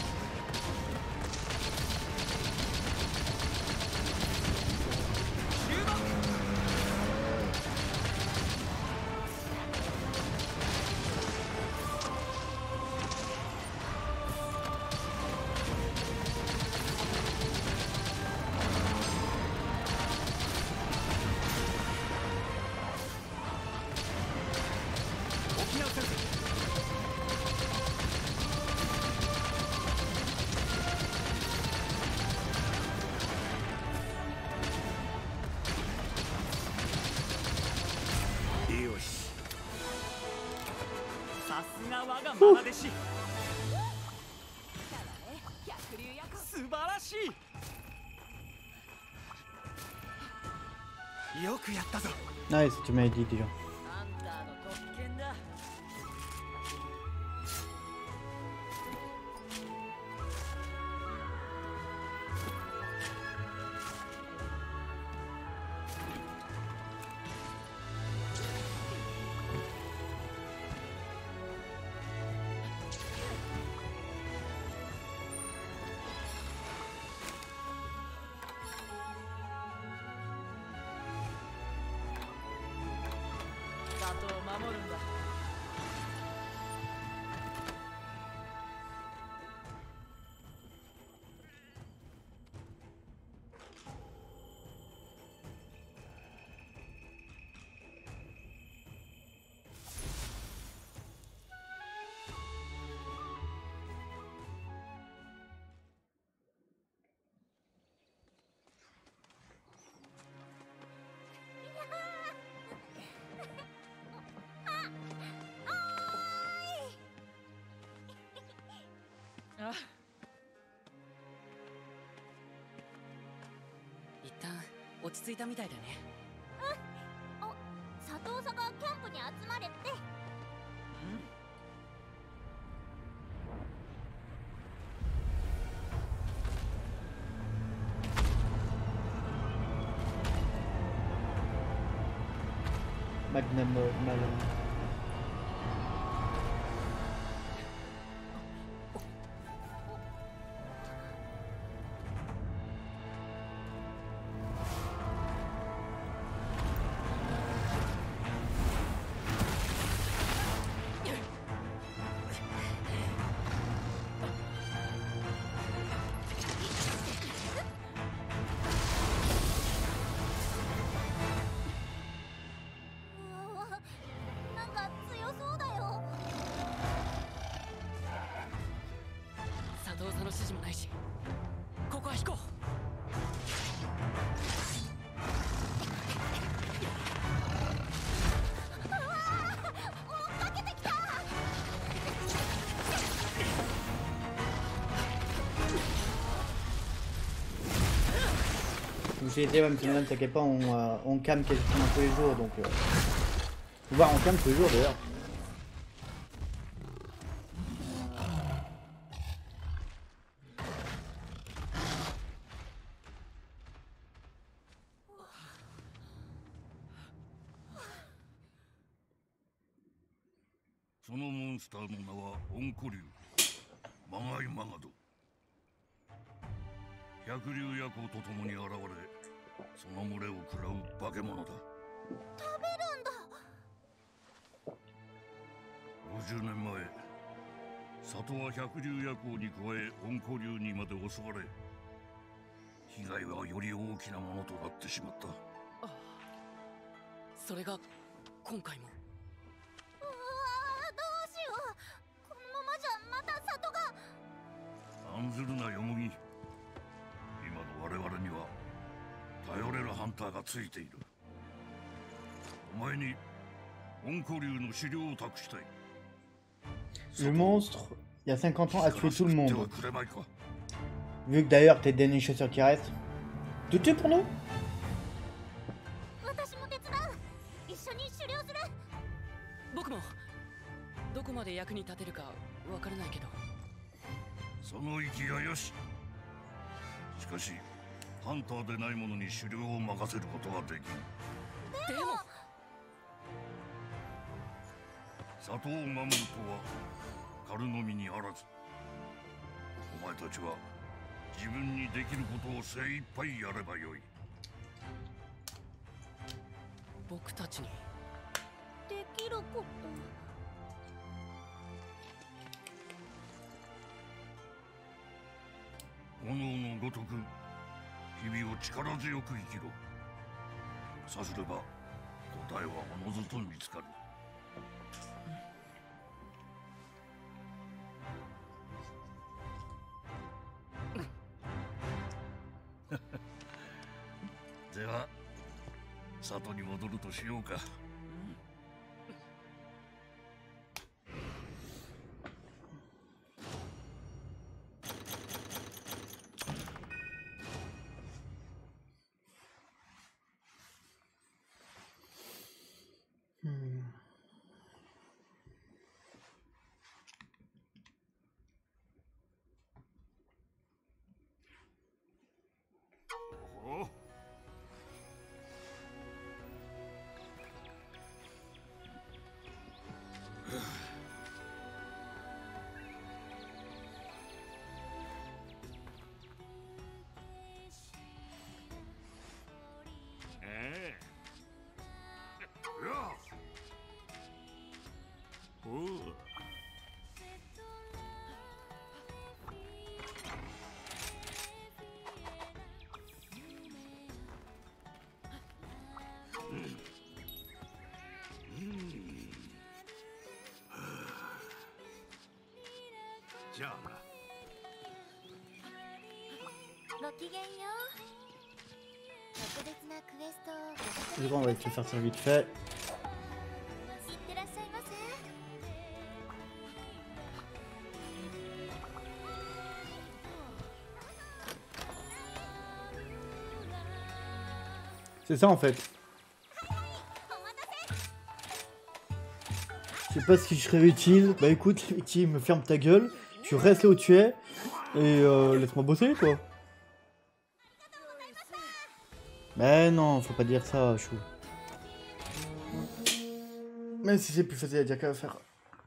Nice, tu m'as dit déjà. あ、 一旦落ち着いたみたいだね。 あ、佐藤さんがキャンプに集まれって。 Magnum Malin. なんか強そうだよ。 佐藤さんの指示もないし、ここは引こう。 J'ai été, même si madame t'inquiète pas, on, euh, on cam quasiment tous les jours donc. Euh... Voire on cam tous les jours d'ailleurs. そのモンスターの名はオンコ竜、マガイマガド。百竜夜行と共に現れ、その群れを食らう化け物だ。 食べるんだ。 ごじゅうねんまえ、里は百竜夜行に加えオンコ竜にまで襲われ、被害はより大きなものとなってしまった。 あ、それが今回も。 うわー、どうしよう。このままじゃまた里が。 案ずるなよもぎ。今の我々には頼れるハンターがついている。お前にオンコ竜の狩猟を託したい。 Le monstre, il y a cinquante ans, a tué tout le monde. Vu que d'ailleurs t'es le dernier chasseur qui reste. Tout tuer pour nous? 私も手伝う。一緒に狩猟する。 僕もどこまで役に立てるかわからないけど。 その意気がよし。しかしハンターでない者に狩猟を任せることはできん。 でも里を守るとは軽のみにあらず、お前たちは自分にできることを精一杯やればよい。 僕たちにできること。 炎のごとく日々を力強く生きろ。さすれば答えはおのずと見つかる。では里に戻るとしようか。 じゃあな。 ごきげんよう。特別なクエストを。 C'est bon, on va essayer de faire ça vite fait. いってらっしゃいませ。 C'est ça en fait. Je sais pas si je serais utile. Bah écoute, qui me ferme ta gueule. Tu restes là où tu es. Et euh, laisse-moi bosser quoi. Mais non, faut pas dire ça, chou. Même si c'est plus facile à dire qu'à faire.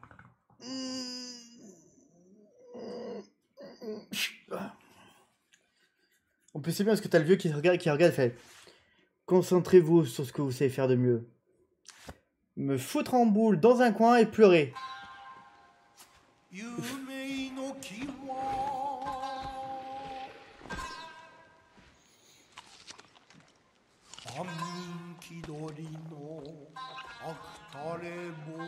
En plus c'est bien parce que t'as le vieux qui regarde, qui regarde et fait. Concentrez-vous sur ce que vous savez faire de mieux. Me foutre en boule dans un coin et pleurer. 夢の木は万人気取りの悪たれ棒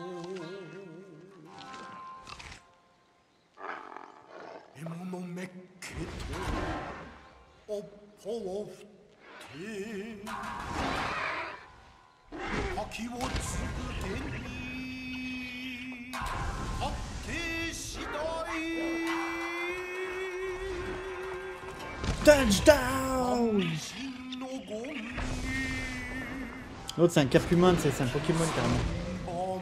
獲物めっけとおっぽを振って秋を継ぐ手にあって次第 Touchdown! L'autre c'est un Capumon, c'est un Pokémon carrément.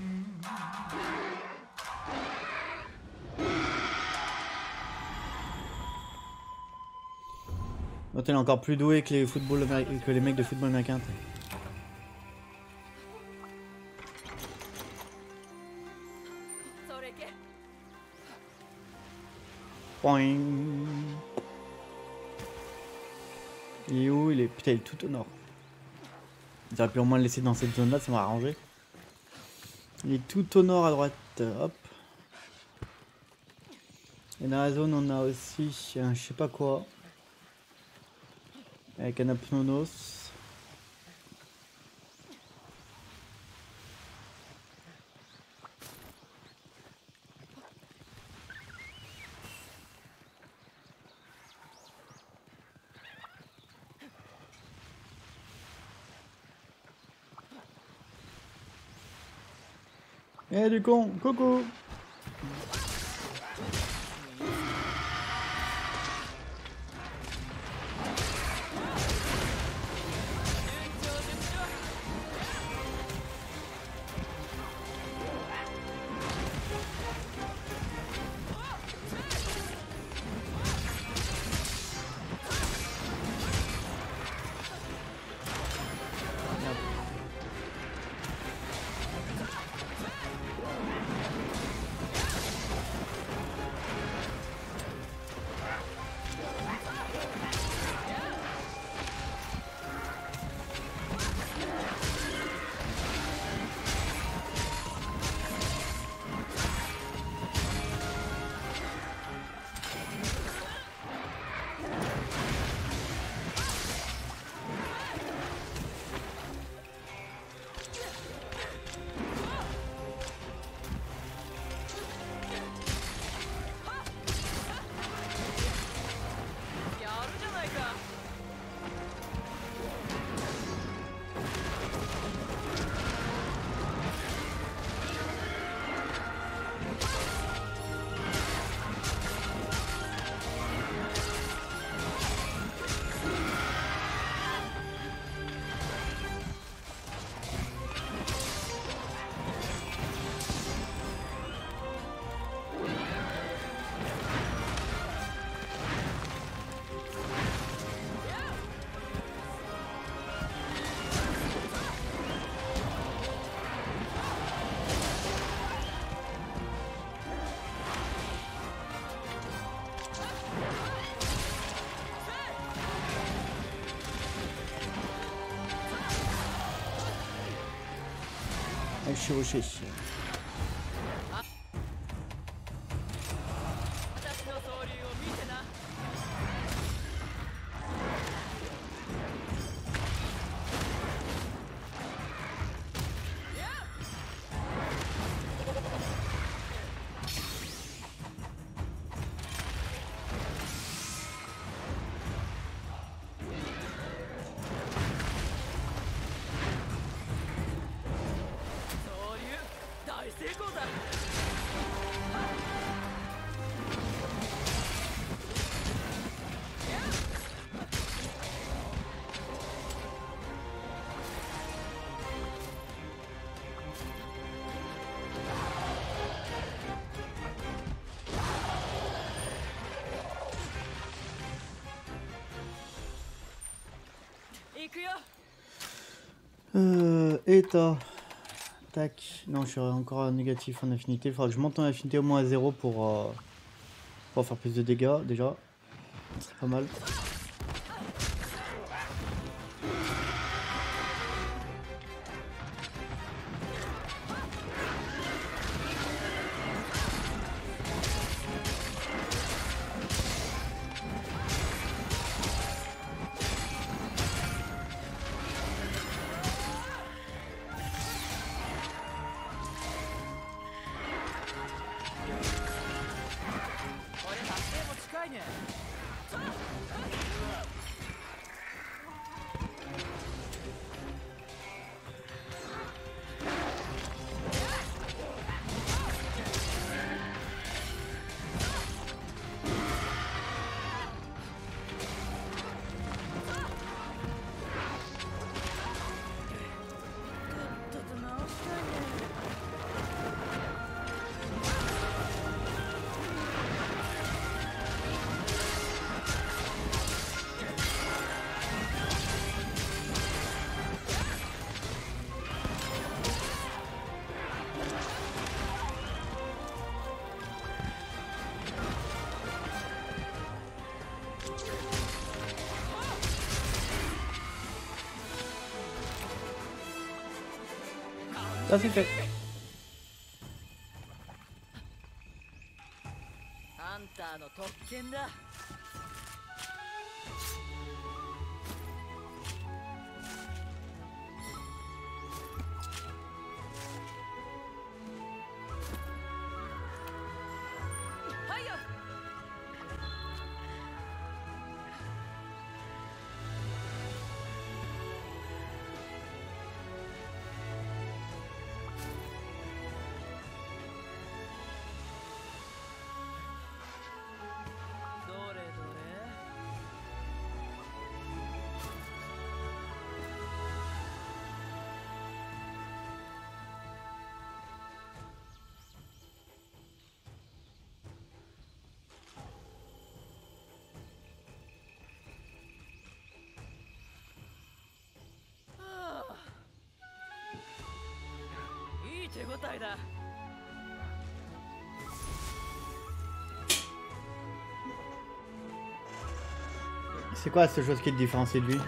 L'autre elle est encore plus douée que les, football que les mecs de football américain. Point. Il est où? Il est... Putain, il est tout au nord. Ils auraient pu au moins le laisser dans cette zone là, ça m'a arrangé. Il est tout au nord à droite. Hop. Et dans la zone on a aussi un je sais pas quoi. Avec un Apnonos. Eh du con, coucou. Chevauché. 行くよ。 Euh, état. Tac. Non, je suis encore négatif en affinité. Il faudra que je monte en affinité au moins à zéro pour, euh, pour faire plus de dégâts déjà. C'est pas mal. Ça c'est fait. ハンターの特権だ。はいよ。どれどれ。はあ、いい手応えだ。 C'est quoi cette chose qui te différencie de lui?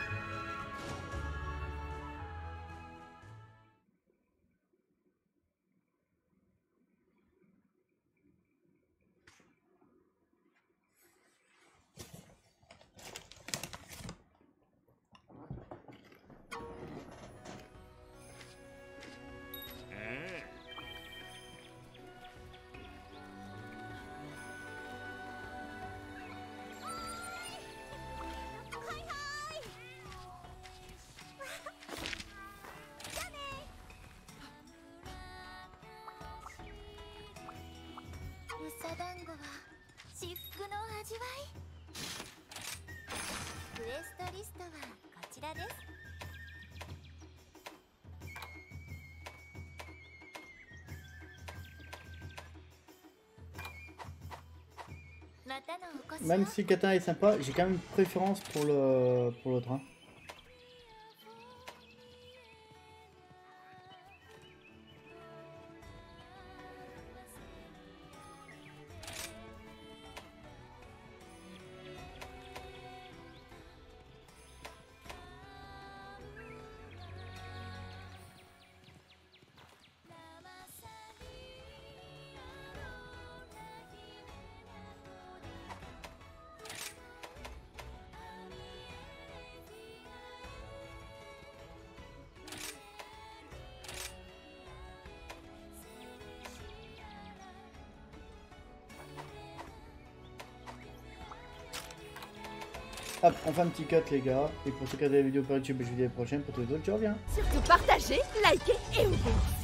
嘘団子は至福の味わい。クエストリストはこちらです。またのお越しを。 Même si le katana est sympa, j'ai quand même préférence pour le pour l'autre. Hein. Hop, on fait un petit cut les gars. Et pour ceux qui regardent la vidéo par YouTube, je vous dis à la prochaine. Pour tous les autres, je reviens. Surtout partagez, likez et ouvrez.